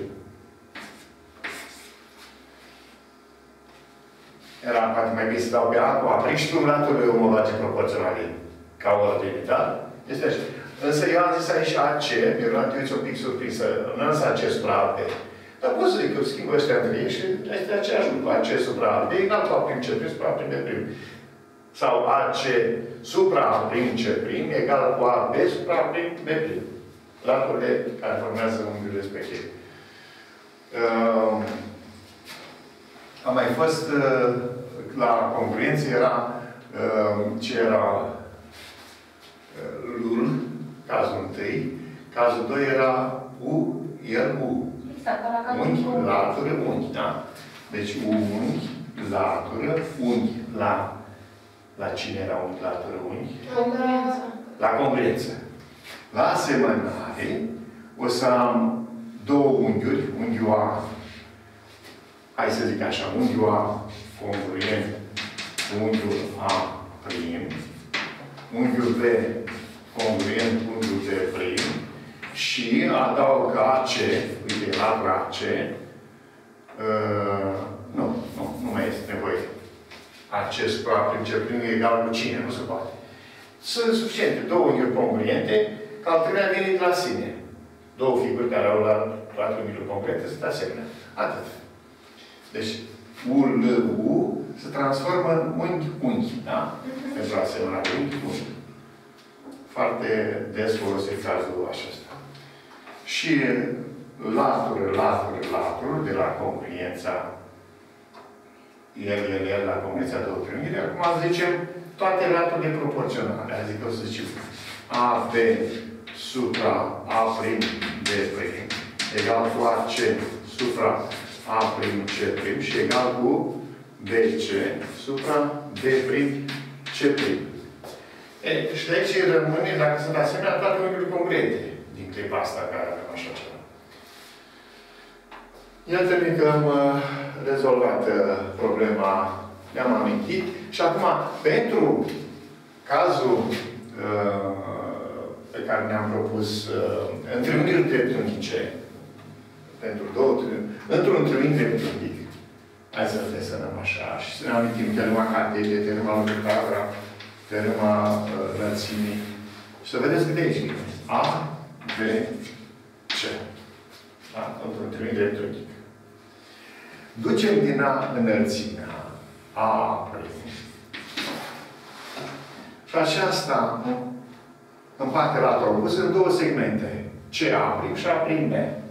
Era poate mai bine să dau pe A cu A prim și tu laturile omologe proporționale ca ordine, da? Este așa. Însă eu am zis aici A C, mi-a luat eu un pic surprinsă, nu am zis A C supra A B. Dar pot să zic că schimbă ăștia între ei și este aceeași lucru. A C supra A B egal cu A prim C prim supra A prim B prim. Sau A C supra A prim C prim egal cu A B supra A prim B prim. Laturile care formează unghiul respectiv. Uh, a mai fost uh, la congruență era uh, ce era lul, cazul întâi, cazul doi era U, el U. Exact, la cazul unghi, unghi. latură, unghi, da? Deci unghi, latură, unghi, la... La cine era unghi, latură, unghi? Congruență. La congruență. La asemănare, o să am două unghiuri, unghiul A, hai să zic așa, unghiul A congruent cu unghiul A prim, unghiul B congruent cu unghiul B prim și adaug A C, uite, latura A C, uh, nu, nu, nu mai este nevoie. A C supra prim C prim e egal cu cine? Nu se poate. Sunt suficiente două unghiuri congruente, că al treilea vine de la sine. Două figuri care au la toate unghiurile congruente sunt asemenea. Atât. Deci, U, L, U se transformă în unghi-unghi, da? Pentru asemenea unghi-unghi. Foarte des folosit cazul acesta. Și laturi, laturi, laturi, de la congruența el, el, el, la congruența două triunghiuri. Acum zicem toate laturile proporționale. Adică o să zicem A, B, supra A prim, B prim, egal cu A C supra A prim, C prim și egal cu B C supra D prim C prim. E, și de aici rămâne, dacă sunt asemenea, toate unghiurile congruente din clipa asta care avem așa ceva. Iată-mi că am uh, rezolvat uh, problema, ne-am amintit. Și acum, pentru cazul uh, pe care ne-am propus uh, în triunghiul dreptunghice, pentru două triunghi, într-un triunghi dreptunghic, hai să desenăm așa și să ne amintim teorema Cartelie, teorema lui Pitagora, teorema uh, înălțimii. Și să vedeți cât de aici vine. A, B, C. Da? Într-un triunghi dreptunghic. Ducem din A înălțimea A prim. Și aceasta împarte latul opus în două segmente. C A prim și A prim B.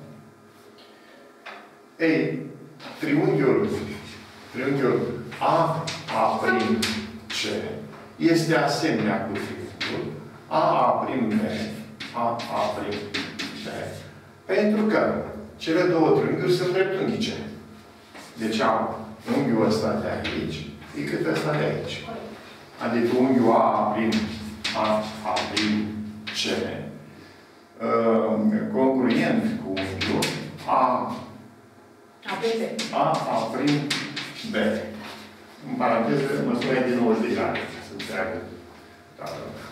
Ei, triunghiul, triunghiul A A prim C este asemenea cu triunghiul A A prim B A A prim B. Pentru că cele două triunghiuri sunt dreptunghice. Deci am unghiul ăsta de aici, e cât ăsta de aici. Adică unghiul A A prim A A prim C uh, concluent cu unghiul A A A prim B. În paranteză, măsura e de nouăzeci de grade. Să înțeleagă toată lumea.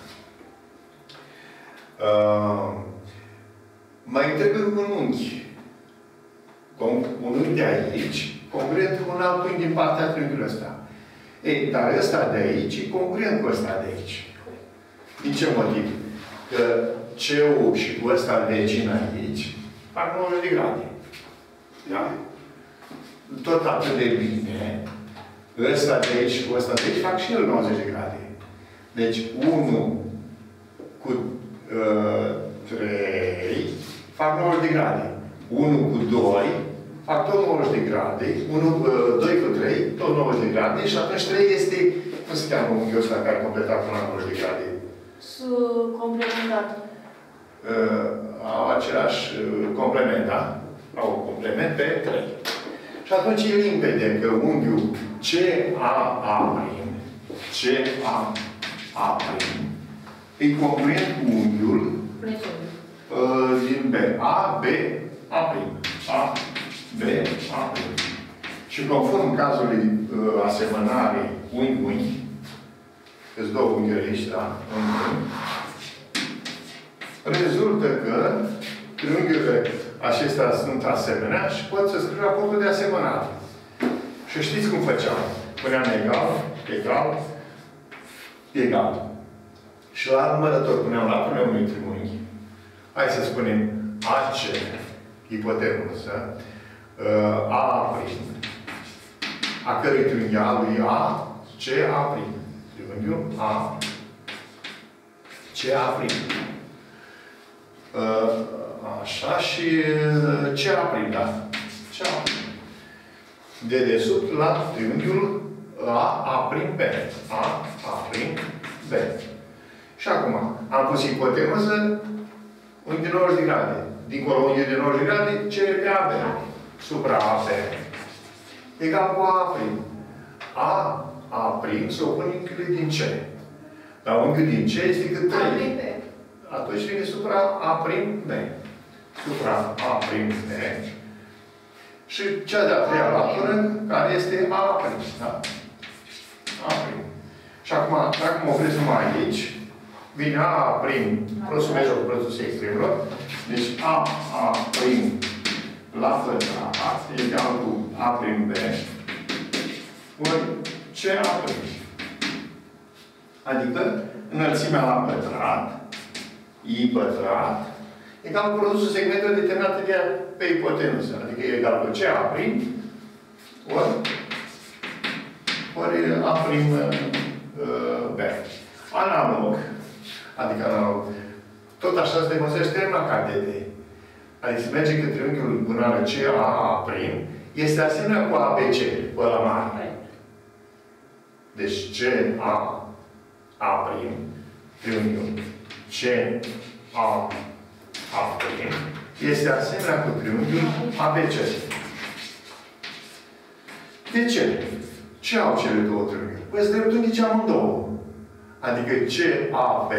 Uh, mai trebuie un unghi. Un unghi de aici, congruent cu un alt unghi din partea triunghiului ăsta. Ei, dar ăsta de aici e congruent cu ăsta de aici. Din ce motiv? Că C-ul și cu ăsta vecin aici fac nouăzeci de grade. Da? Tot atât de bine. Ăsta de aici și cu ăsta de aici fac și el nouăzeci de grade. Deci unu cu uh, trei fac nouăzeci de grade. unu cu doi fac tot nouăzeci de grade. unu, doi cu trei, tot nouăzeci de grade. Și atunci trei este, cum se cheamă unghiul ăsta care a completat până la nouăzeci de grade? Complementat. Uh, au același uh, complement, da? Au un complement pe trei. Și atunci e limpede că unghiul C A A prim, C A A prim, e congruent cu unghiul uh, din B. A, B, A prim. A, B, A prim. Și conform cazului uh, asemănare unghi-unghi, că-s două unghiuri aici, da? Unghi, rezultă că triunghiurile acestea sunt asemenea și pot să scriu raportul de asemănare. Și știți cum făceam? Puneam egal, egal, egal. Și la numărător puneam latul meu unui triunghi. Hai să spunem A C, ipotenuză, A prim, a cărui triunghi A lui A, C A prim. Triunghiul A, C A prim. Așa și C A prim, da? C A prim. De desubt la triunghiul A A prim B. A A prim B. Și acum am pus ipotenuză unghi de nouăzeci de grade. Dincolo unghi de nouăzeci de grade, C de A B. Supra A B. Egal cu A prim. A A prim să opun unghiul din C. Dar unghiul din C este cât trei. Atunci vine supra A prim B. Supra A prim B. Și cea de-a treia latură, care este A prim. Da? A prim. Și acum, dacă mă opresc numai aici, vine A prim, produsul major cu produsul extremilor. Deci A, A prim la pătrat egal cu A prim B ori C A prim. Adică înălțimea la pătrat I pătrat egal cu produsul segmentelor determinate de pe ipotenuză. Adică e egal cu C A prim ori ori A prim uh, B. Analog. Adică analog. Tot așa se demonstrează teorema Cartelie. Adică se merge că triunghiul bunală C A A prim este asemenea cu A B C, cu ăla mare. Deci C A A prim, triunghiul C A A prim, este asemenea cu triunghiul A B C. De ce? Ce au cele două triunghiuri? Păi sunt dreptunghici amândouă. Adică C A B,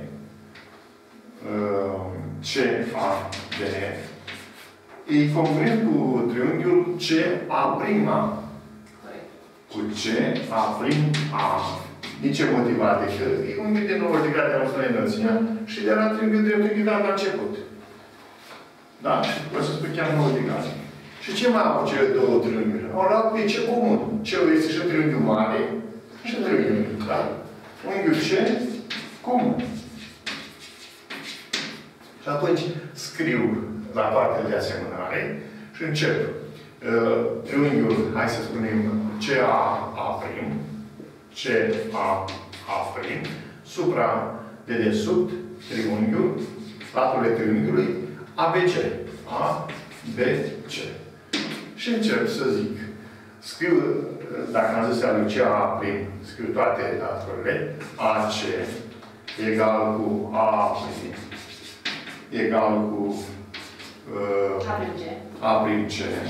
C A B, e congruent cu triunghiul C A prima. Cu C A prim A. Din ce motivat? Deci e unghiul de nouăzeci de grade a nostru înălțimea și de la triunghiul dreptunghiulat la început. Da? Și după să spui chiar nouăzeci de grade. Și ce mai au cele două triunghiuri? Au luat pe ce comun. Ce-ul este și triunghiul mare și triunghiul mic. Da? Unghiul C comun. Și atunci scriu la partea de asemănare și încep. Uh, triunghiul, hai să spunem, C A A prim, C A A prim, supra dedesubt triunghiul, laturile triunghiului, A B C. A B C. Și încep să zic. Scriu, dacă am zis lui C A prim, scriu toate laturile, A C egal cu A prim, egal cu uh, A prim C. A prim C.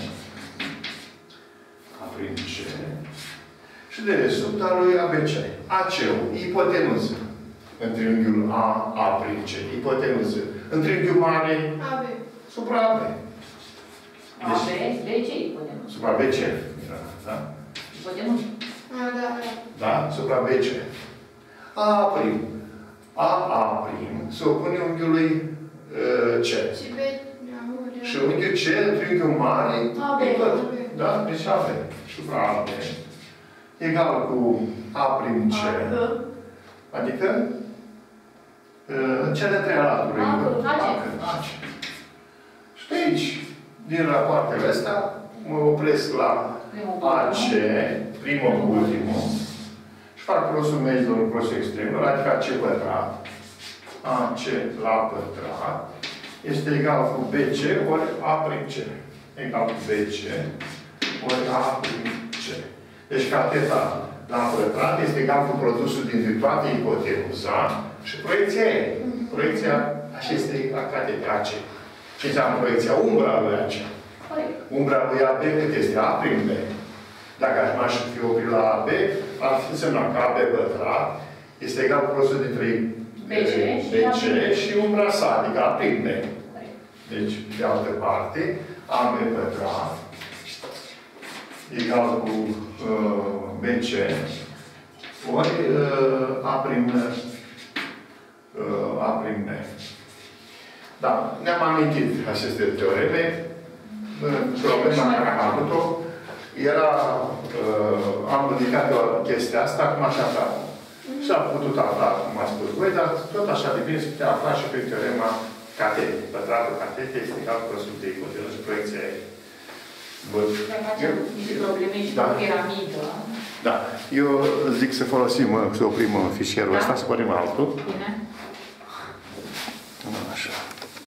A prim C. Și de desubt al lui A B C. A C-ul, ipotenuză. În triunghiul A, A prim C. Ipotenuză. În triunghiul mare, A B. supra A B. A B, B C, ipotenuză. Supra B C. Da? Ipotenuză. A, da, da. Da? Supra B C. A prim. A, A prim se opune unghiului uh, C. Și B. Și unghiul C, triunghiul mare, A B. e tot. Da? Deci A B. Supra A B. Egal cu A prim C. Adică uh, cea de treia laturi. A C. Și de aici, din rapoartele astea, mă opresc la A C, primul cu ultimul, și fac prosul mezilor în prosul extremul, adică A C pătrat. A C la pătrat este egal cu B C ori A prim C. Egal cu B C ori A prim C. Deci cateta la pătrat este egal cu produsul dintre toate ipotenuza și proiecția E. Proiecția, așa este la cateta A C. Ce înseamnă proiecția? Umbra lui A C. Umbra lui A B cât este? A prim B. Dacă aș fi oprit la A B, ar fi însemnat că A B pătrat este egal cu produsul dintre B C și umbra sa, adică A prim B. Deci, de altă parte, A B pătrat egal cu uh, B C ori uh, A prim uh, A prim B. Da, ne-am amintit aceste teoreme. Problema care am avut-o era, uh, am ridicat o chestia asta, cum așa afla. S-a putut afla, cum a spus voi, dar tot așa de bine se putea afla și prin teorema catetei. Pătratul catetei este egal cu prosul de ipotenuză, proiecția E. Bun. Probleme și da. cu piramidă. Da. Eu zic să folosim, să oprim fișierul ăsta, să punem altul. Bine.